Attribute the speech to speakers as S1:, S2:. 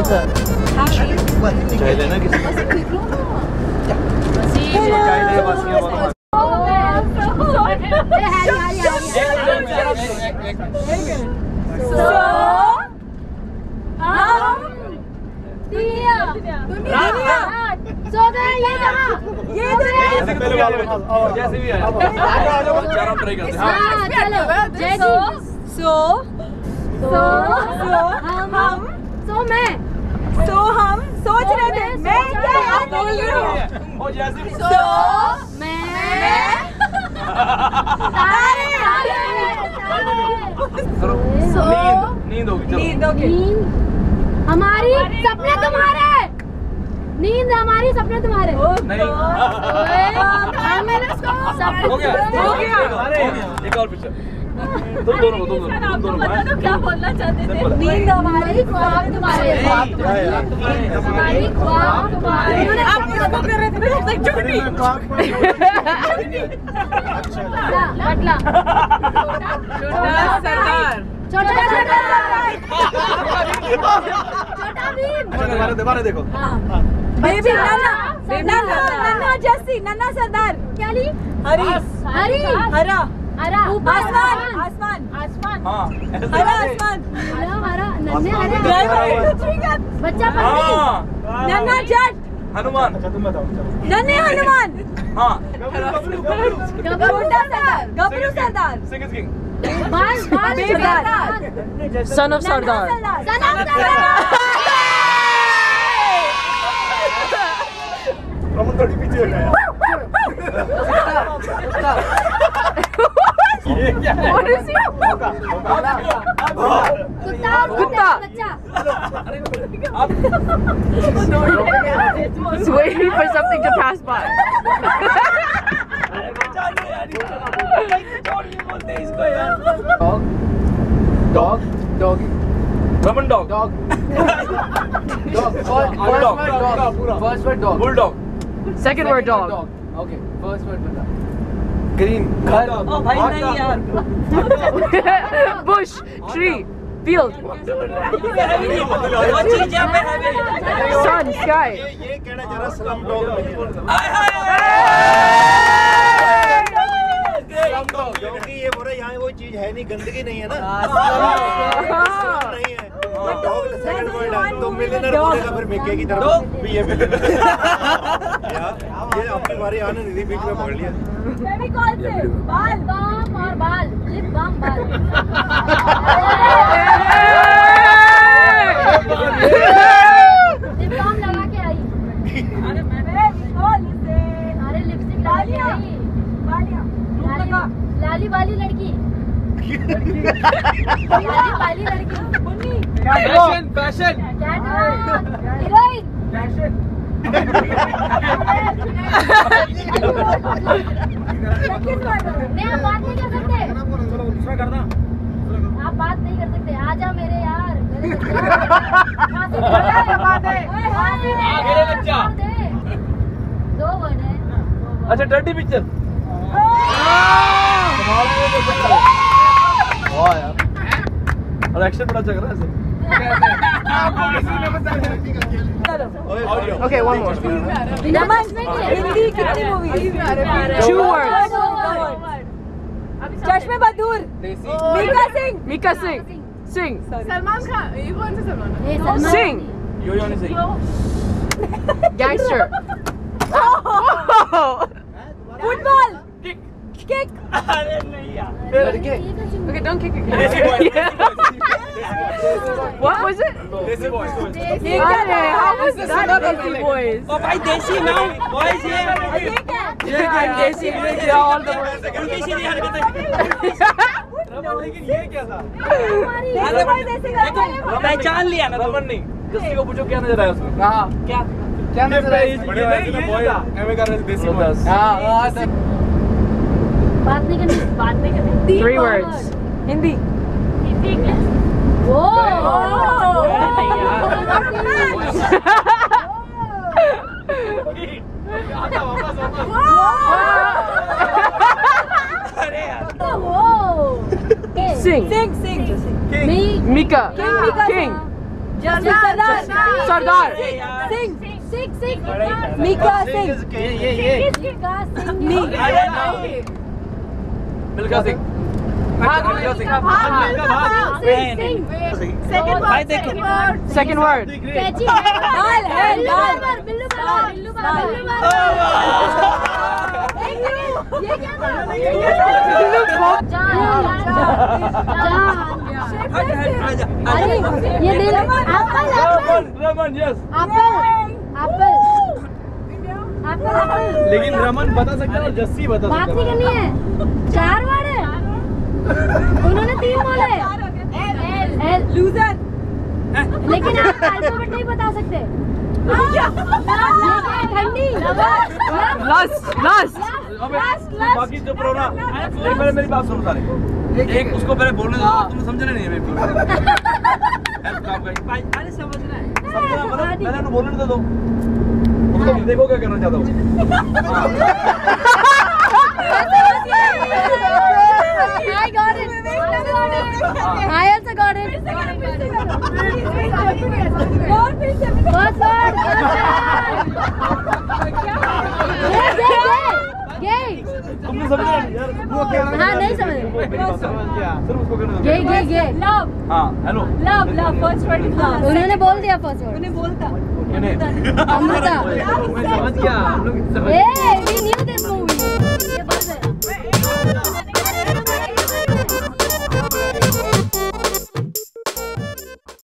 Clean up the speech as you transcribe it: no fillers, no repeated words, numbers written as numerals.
S1: sir.
S2: चाय लेना किसी को? चाय ले बस ये वाला। जैसे भी आया चार हम ट्राई करते हैं।
S3: हम सोच रहे थे मैं क्या बोल रही हूँ।
S2: नींद होगी।
S4: हमारी सपने तुम्हारे, नींद हमारी सपने तुम्हारे।
S2: नहीं हो गया। एक और पिक्चर तुम दोनों
S3: क्या बोलना चाहते थे?
S4: नींद हमारी ख्वाब तुम्हारे, हमारी ख्वाब तुम्हारे।
S3: आप किसको कर रहे थे?
S4: छोटा
S2: दोबारा देखो।
S3: बेबी नन्ना जैसी नन्ना सरदार क्या ली? हरी हरा
S4: हरा
S3: आसमान
S2: हाँ
S3: हरा आसमान
S4: हरा नन्हे हरे बच्चा
S3: नन्ना जट
S2: हनुमान।
S3: नन्हे हनुमान
S2: हाँ
S3: गबरू सरदार
S4: बाल
S1: Son of Sardar.
S3: What is he?
S4: कुत्ता
S1: He's waiting for something to pass by.
S5: Dog.
S2: Raman dog.
S5: First word dog.
S2: Bulldog.
S1: Second word dog.
S5: Okay. First word bata.
S2: Green.
S3: ओ भाई नहीं यार।
S1: Bush, tree, field, sun, sky.
S2: ये कहना जरा slum dog क्योंकि ये बोला यहाँ वो चीज है नहीं, गंदगी नहीं है ना, नहीं है। डॉग सेकंड वर्ड है तो मिलियनर बोलेगा फिर मिक्के की तरफ भी ये मिलियनर। ये अपनी बारी आने नहीं दी, बीच में पकड़ लिया।
S3: फेविकॉल से बाल
S4: बाम और बाल लिप बाम बाल लिप बाम लगा के आई।
S3: फेविकॉल से
S4: अरे लिपस्टिक लगा के आई। लाली वाली लड़की लाली वाली लड़की
S2: फैशन
S4: हीरोइन नहीं, आप बात नहीं कर सकते। आप बात नहीं कर सकते। आजा मेरे यार, दो वर्ड है।
S2: अच्छा डर्टी पिक्चर। और एक्शन बड़ा चल रहा है।
S1: Okay, one more.
S3: हिंदी कितनी मूवी?
S1: 2 words.
S3: चश्मे बदूर मीका सिंह
S1: Sing.
S3: सलमान खान। ये कौन सा सलमान?
S1: Sing.
S2: यो नहीं सही।
S1: Gangster.
S3: फुटबॉल किक
S2: अरे नहीं यार।
S1: Okay, don't kick it. What was it?
S2: Desi boy.
S1: Hey, how was that Desi Boys?
S6: ओ भाई देसी नाउ बॉयज ये
S1: Desi Boys, all the boys.
S6: उनकी सीधी हरकतें।
S2: लेकिन ये क्या था?
S3: अरे भाई जैसे
S6: पहचान लिया ना
S2: रमन नहीं, किसी को पूछो क्या नजर आया उसमें?
S5: हाँ
S6: क्या
S5: क्या नजर आया?
S2: बॉय एमए कर रहे थे देसी बॉय।
S5: हाँ
S4: बात नहीं करनी, बात नहीं करनी।
S1: 3 words.
S3: हिंदी
S4: वो
S1: Sing.
S3: Singh
S1: Mika.
S3: King. Sardar
S5: Sardar
S3: Singh Mika Singh
S5: Milkha Singh second word
S3: दाल है दाल ये क्या था
S4: अरे ये दिल एप्पल
S5: रमन यस
S4: एप्पल
S5: लेकिन रमन बता सकता है और जस्सी बता
S4: बात
S5: सकता
S4: नहीं करनी है 4 वर्ड है उन्होंने 3 बोले एल
S3: लूजर
S4: लेकिन आप अल्फाबेट नहीं बता सकते ठंडी
S2: बाकी जो प्रोना मेरी बात सुनो सारे एक उसको पहले बोलने दो तुम समझना नहीं है मेरे
S6: अरे समझना है
S2: पहले उन्हें बोलने दे दो उसको देखो क्या करना चाहता हूँ
S4: I got it. I also got it. First word. Gay.
S2: तुमने समझा नहीं यार वो क्या
S4: हाँ नहीं समझ
S2: सिर्फ उसको करना दो
S4: गे
S3: लव
S2: हाँ hello
S3: love first word is love
S4: उन्होंने बोल दिया फर्स्ट वर्ड
S3: उन्हें बोलता
S4: अमृता
S5: मैं समझ गया हम लोग समझ
S4: Hey, we knew this movie. ये बस है